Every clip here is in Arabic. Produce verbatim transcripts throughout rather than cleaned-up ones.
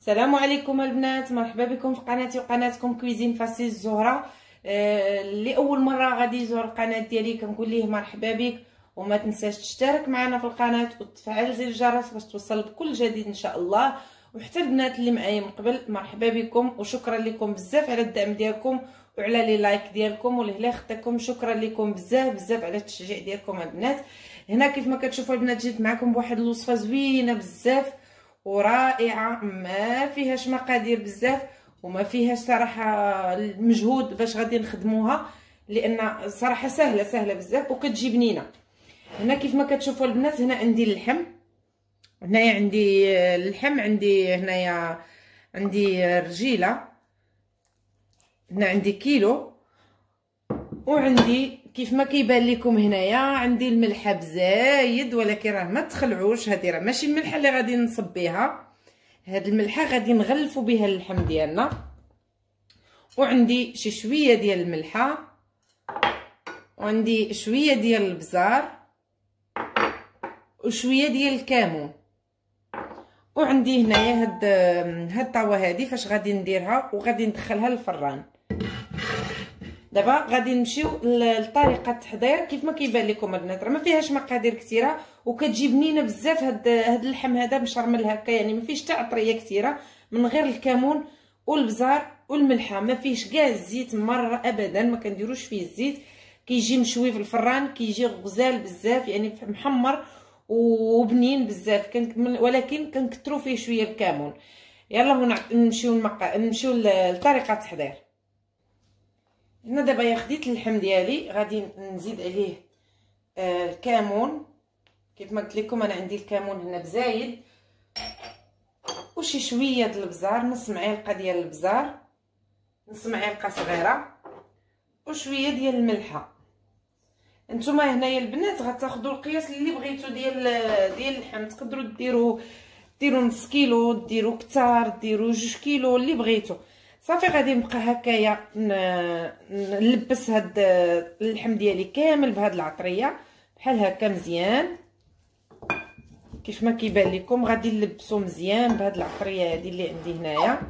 السلام عليكم البنات، مرحبا بكم في قناتي وقناتكم كويزين فاسي الزهره. آه اللي اول مره غادي يزور القناه ديالي كنقول ليه مرحبا بك، وما تنساش تشترك معنا في القناه وتفعل زر الجرس باش توصل بكل جديد ان شاء الله. وحتى البنات اللي معايا من قبل مرحبا بكم وشكرا لكم بزاف على الدعم ديالكم وعلى لي لايك ديالكم ولهلا خدتكم. شكرا لكم بزاف بزاف على التشجيع ديالكم البنات. هنا كيف ما كتشوفوا البنات جيت معكم بواحد الوصفه زوينه بزاف ورائعه، ما فيهاش مقادير بزاف وما فيهاش صراحه المجهود باش غادي نخدموها، لان صراحه سهله سهله بزاف وكتجي بنينه. هنا كيف ما كتشوفوا البنات هنا عندي اللحم، هنايا عندي اللحم، عندي هنايا عندي رجيله، هنا عندي كيلو، وعندي كيف ما كيبان لكم هنايا عندي الملحه بزايد، ولكن راه ما تخلعوش، هذه راه ماشي الملحه اللي غادي نصب بها، هاد الملحه غادي نغلفوا بها اللحم ديالنا. وعندي شي شويه ديال الملحه، وعندي شويه ديال البزار، وشويه ديال الكمون، وعندي هنايا هاد هاد الطاوه هادي فاش غادي نديرها وغادي ندخلها للفران. دابا غادي نمشيو لطريقه التحضير. كيف ما كيبان لكم البنات راه ما فيهاش مقادير كثيره وكتجي بنينه بزاف. هاد هاد اللحم هذا مشرمل هكا، يعني ما فيهش حتى عطريه كثيره من غير الكمون والبزار والملحه، ما فيهش كاع الزيت مره ابدا، ما كنديروش فيه الزيت. كيجي مشوي في الفران، كيجي غزال بزاف، يعني محمر وبنين بزاف، ولكن كنكثروا فيه شويه الكمون. يلا نمشيو المق... نمشيو لطريقه التحضير. هنا دابا يا خديت اللحم ديالي غادي نزيد عليه آه الكمون. كيف ما قلت لكم انا عندي الكمون هنا بزايد، وشي شويه د البزار، نص معلقه ديال البزار، نص معلقه صغيره، وشويه ديال الملحه. نتوما هنايا البنات غتاخذوا القياس اللي بغيتو ديال ديال اللحم، تقدروا ديروا ديروا نص كيلو، ديروا كتار، ديروا جوج كيلو اللي بغيتو. صافي غادي نبقى هكايا نلبس هاد اللحم ديالي كامل بهاد العطريه بحال هكا مزيان. كيف ما كيبان لكم غادي نلبسو مزيان بهاد العطريه هادي اللي عندي هنايا.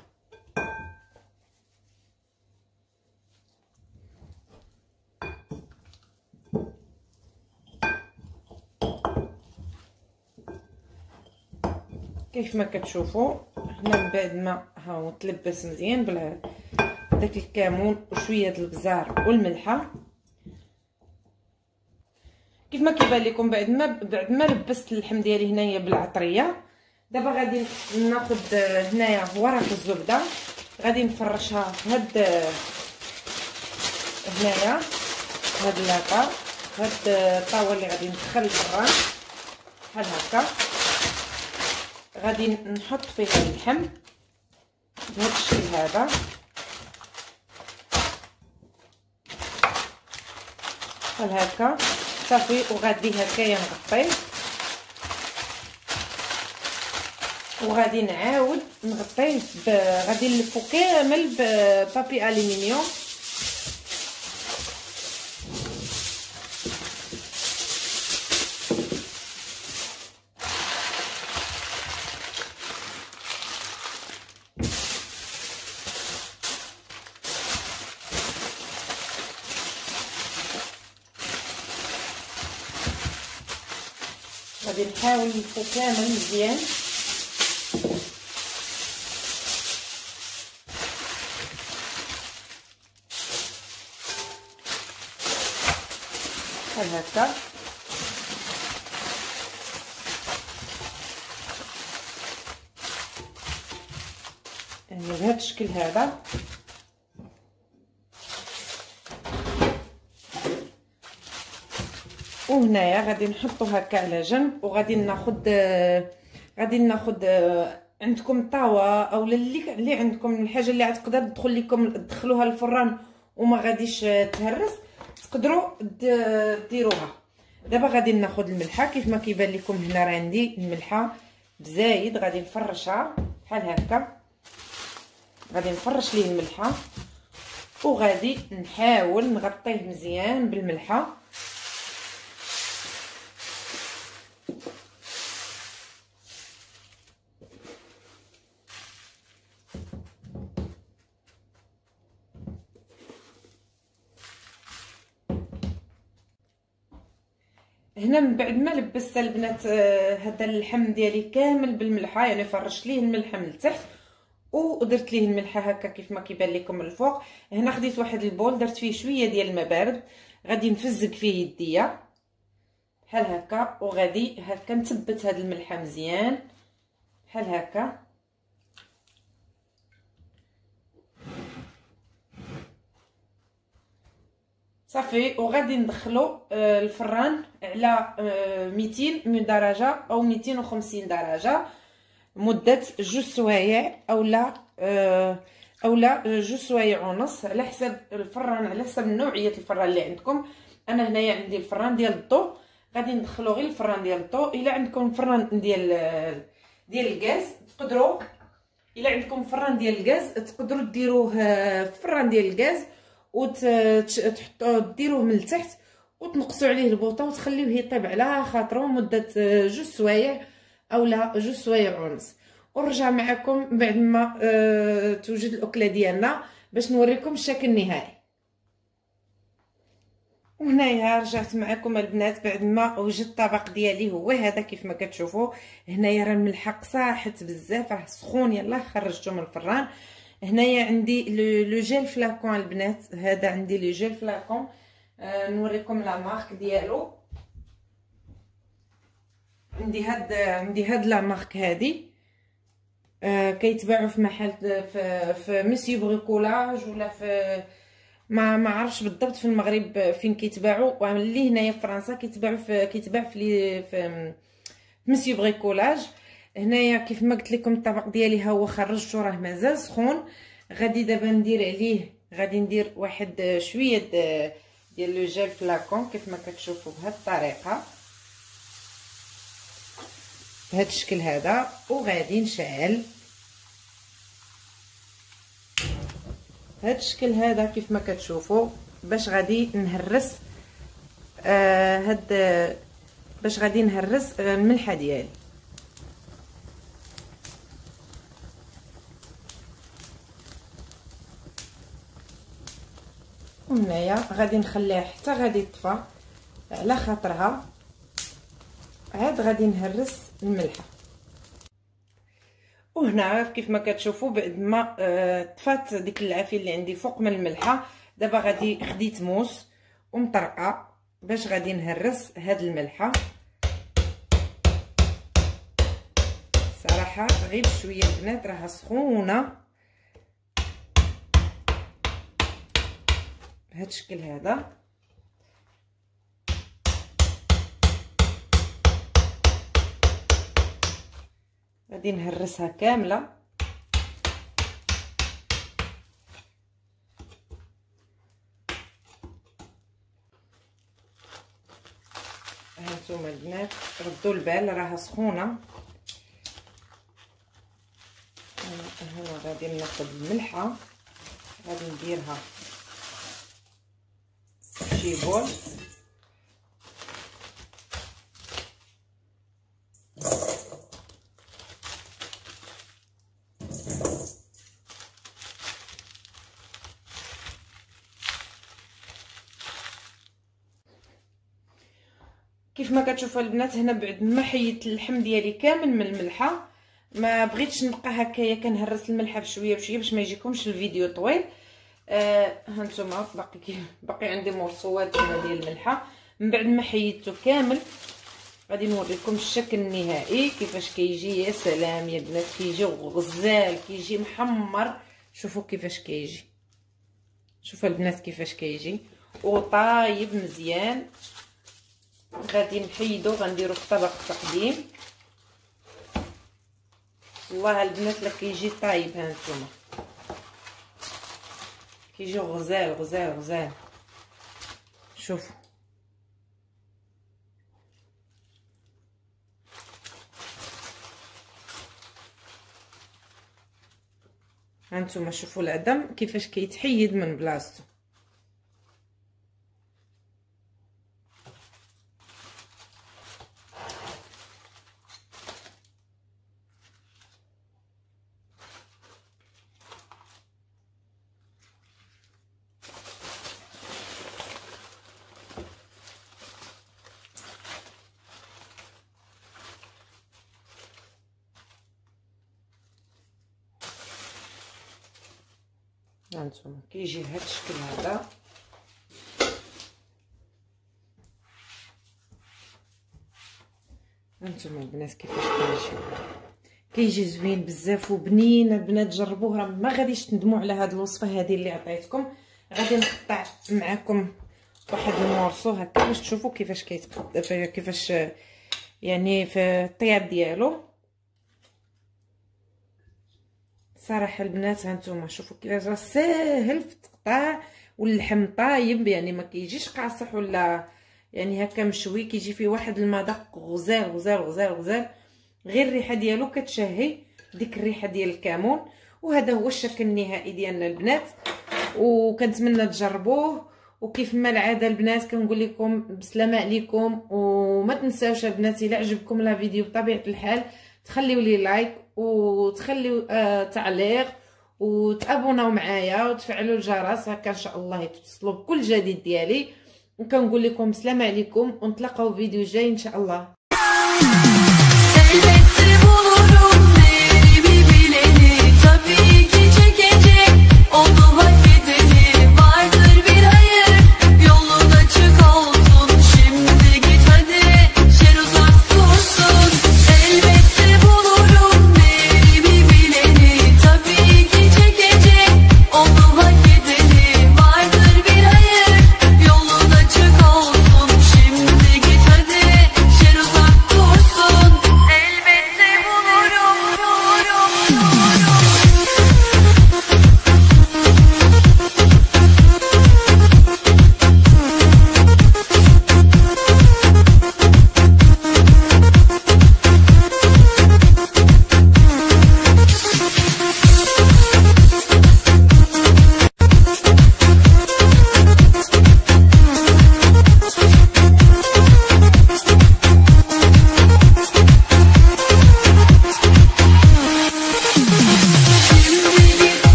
كيف ما كتشوفوا هنا من بعد ما هاو تلبس مزيان بداك الكمون وشويه د البزار والملحه. كيف ما كيبان لكم بعد ما بعد ما لبست اللحم ديالي هنايا بالعطريه، دابا غادي ناخذ هنايا ورق الزبده، غادي نفرشها في هاد هنايا هاد لاطا، هاد الطاوه اللي غادي ندخل الفران بحال هكا. غادي نحط فيها اللحم بهذا الشكل هذا بحال هكا صافي. وغادي هكايا نغطيه، وغادي نعاود نغطيه ب... غادي نلفو كامل ببابي الومنيوم. غادي نحاول نلفو كامل مزيان. بحال هكا يعني بهذا الشكل هذا. وهنايا غادي نحطو هكا على جنب، وغادي ناخد غادي ناخد عندكم طاوه او اللي اللي عندكم الحاجه اللي غتقدر تدخل لكم تدخلوها الفران وما غاديش تهرس، تقدروا ديروها. دابا غادي ناخد الملحه. كيف ما كيبان لكم هنا راه عندي الملحه بزايد، غادي نفرشها بحال هكا، غادي نفرش ليه الملحه وغادي نحاول نغطيه مزيان بالملحه. هنا من بعد ما لبست البنات هذا اللحم ديالي كامل بالملحه، يعني فرشت ليه الملحه من التحت ودرت ليه الملحه هكا كيف ما كيبان لكم من الفوق. هنا خديت واحد البول درت فيه شويه ديال الماء بارد، غادي نفزك فيه يديا بحال هكا، وغادي هكا نثبت هاد الملحه مزيان بحال هكا. صافي، وغادي ندخلو الفران على ميتين درجه او ميتين وخمسين درجه مده جوج سوايع اولا اولا جوج سوايع ونص، على حسب الفران، على حسب نوعيه الفران اللي عندكم. انا هنايا عندي الفران ديال الضو، غادي ندخلو غير الفران ديال الضو. الا عندكم فران ديال ديال الغاز تقدروا، الا عندكم فران ديال الغاز تقدروا ديروه في فران ديال الغاز وتحطوا ديروه من التحت وتنقصوا عليه البوطه وتخليوه يطيب على خاطرو مده جوج سوايع اولا جوج سوايع ونص. ونرجع معكم بعد ما أه توجد الاكله ديالنا باش نوريكم الشكل النهائي. وهنايا رجعت معكم البنات بعد ما وجدت الطبق ديالي، هو هذا كيف ما كتشوفوا. هنايا راه الملحق صاحت بزاف، راه سخون، يلاه خرجته من الفران. هنايا عندي لو جيل فلاكون البنات، هذا عندي لو جيل فلاكون. آه نوريكم لا مارك ديالو. عندي هاد عندي هاد لا مارك هادي، آه كيتباعوا في محل في, في مسيو بريكولاج ولا في ما ما عرفتش بالضبط في المغرب فين كيتباعوا، واللي هنايا في فرنسا كيتباعوا في كيتباع في في مسيو بريكولاج. هنايا كيف ما قلت لكم الطبق ديالي ها هو خرجته، راه مازال سخون. غادي دابا ندير عليه، غادي ندير واحد شويه ديال لو جيل فلاكون كيف ما كتشوفوا بهذه الطريقه، بهذا الشكل هذا. وغادي نشعل بهذا الشكل هذا كيف ما كتشوفوا، باش غادي نهرس آه هاد باش غادي نهرس الملحه ديالي. وهنايا غادي نخليها حتى غادي تطفى على خاطرها، عاد غادي نهرس الملحه. وهنا كيف ما كتشوفوا بعد ما آه طفات ديك العافيه اللي عندي فوق من الملحه، دابا غادي خديت موس ومطرقه باش غادي نهرس هاد الملحه. صراحه غير شويه البنات راها سخونه بهذا الشكل هذا. غادي نهرسها كامله. هانتوما البنات ردوا البال راها سخونه. هنا غادي ناخذ الملحه، غادي نديرها شي بول. كيف ما كتشوفوا البنات هنا بعد ما حيدت اللحم ديالي كامل من الملحه، ما بغيتش نبقى هكايا كنهرس الملحه بشويه بشويه باش ما يجيكمش الفيديو طويل. آه هانتوما باقي باقي عندي مرصوات هنا ديال الملحه. من بعد ما حيدته كامل غادي نوريكم الشكل النهائي كيفاش كيجي. يا سلام يا بنات، كيجي غزال، كيجي محمر. شوفوا كيفاش كيجي، شوفوا البنات كيفاش كيجي وطايب مزيان. غادي نحيدو غنديرو في طبق التقديم. والله البنات لا كيجي طايب، هانتوما كيجي غزال غزال غزال. شوفوا هانتوما، شوفوا العظم كيفاش كيتحيد من بلاصتو. هانتوما كيجي بهذا الشكل هذا. هانتوما البنات كيفاش كيجي كيجي زوين بزاف وبنين. البنات جربوه راه ما غاديش تندموا على هذه الوصفه هذه اللي عطيتكم. غادي نقطع معكم واحد المورسو هكا باش تشوفوا كيفاش كيتقد كيفاش يعني في الطياب ديالو. صراحه البنات هانتوما شوفوا كيفاش راه ساهل في التقطاع واللحم طايب، يعني ما كيجيش قاصح ولا يعني هكا مشوي، كيجي فيه واحد المذاق غزال غزال غزال غزال. غير الريحه ديالو كتشهي ديك الريحه ديال الكمون. وهذا هو الشكل النهائي ديالنا البنات، وكنتمنى تجربوه. وكيف ما العاده البنات كنقول لكم بسلامه عليكم، وما تنساوش البنات الا عجبكم لا فيديو بطبيعه الحال تخليوا لي لايك وتخليوا آه تعليق وتابوناو معايا وتفعلوا الجرس هكا ان شاء الله توصلوا بكل جديد ديالي. وكنقول لكم بسلامه عليكم ونتلاقاو في فيديو جاي ان شاء الله.